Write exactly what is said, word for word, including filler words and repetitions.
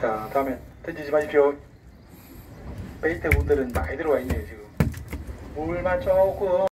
자, 다음에 던지지 마십시오. 베이트 분들은 많이 들어와 있네요, 지금. 물만 조금